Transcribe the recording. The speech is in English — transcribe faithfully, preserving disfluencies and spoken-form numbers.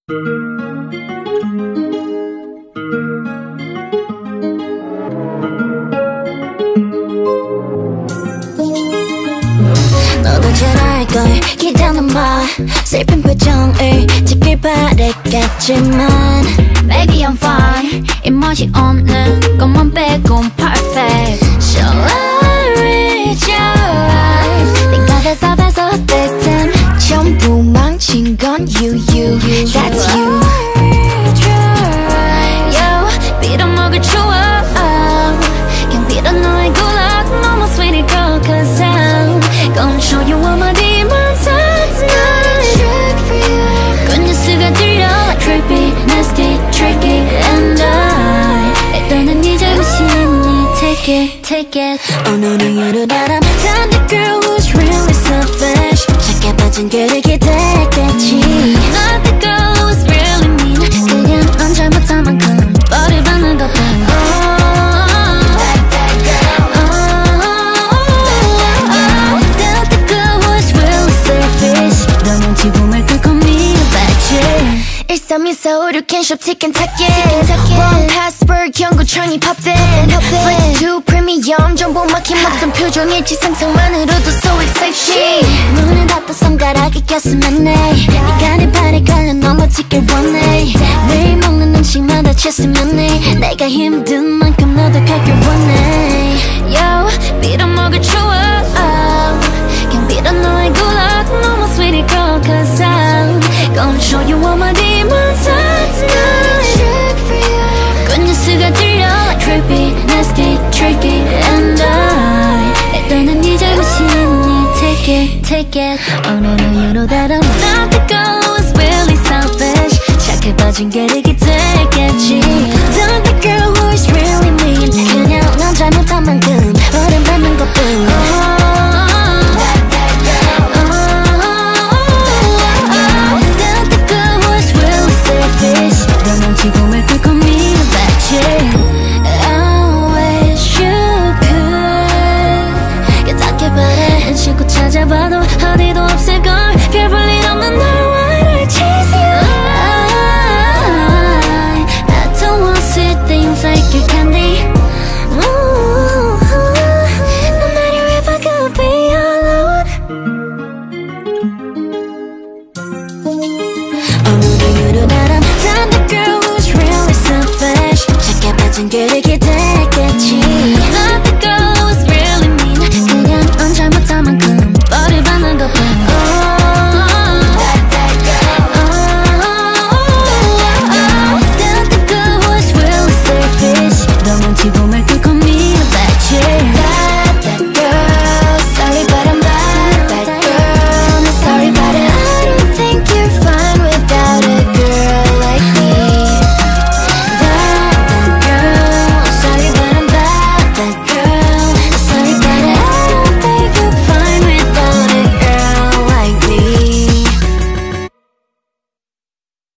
너도 잘 알걸 기대는 마 슬픈 표정을 짓길 바랬겠지만 Baby I'm fine 입맛이 없는 것만 빼곤 perfect So I read your eyes 네가 대답해서 듯한 전부 망친 건 you, you, that's you Yo 빌어먹을 추억 그냥 빌어 너의 구락 너무 sweet girl cause I'm gonna show you all my demons tonight 그 뉴스가 들려 like creepy, nasty, tricky and I 일단은 네 자부심이 take it, take it 오늘은 유료다람 I'm the girl who's really selfish 착해 빠진 그를 기대했겠지 Not the girl who's really mean 그냥 넌 잘못한 만큼 뻘을 받는 것뿐 Not the girl who's really selfish 너 멈추고 말고 call me a bad chick 일삼이사오육 캔숍 티켓 타겟 One password 경고창이 팝인 Flex to premium 정보 막힌 막상 표정일지 상상만으로도 so exciting 문을 닫고 손가락이 꼈으면 해 네가 내 발에 걸려 넘어지길 원해 매일 먹는 음식마다 취했으면 해 내가 힘든 만큼 너도 가길 원해 Yo 빌어먹을 추억 그냥 빌어 너의 구락 너무 sweet girl cause I'm gonna show you all my demons tonight 그 뉴스가 들려 like creepy, nasty, tricky and I 일단은 네 자부심이 take it, take it 오늘은 유로다람 Not the girl who's really selfish 착해 빠진 게를 기대했겠지 Not the girl who's really mean 그냥 넌 잘못한 만큼 벌은 받는 것뿐 멈추고 말고 call me a bad chick I wish you could 깨닫게 바래 한시고 찾아봐도 어디도 없을걸 별 볼 일 없는 널 Why do I chase you I, I don't want sweet things like your candy Ooh, no matter if I could be alone 오늘은 유료다람 I'm the girl who's really selfish 착해 빠진 그를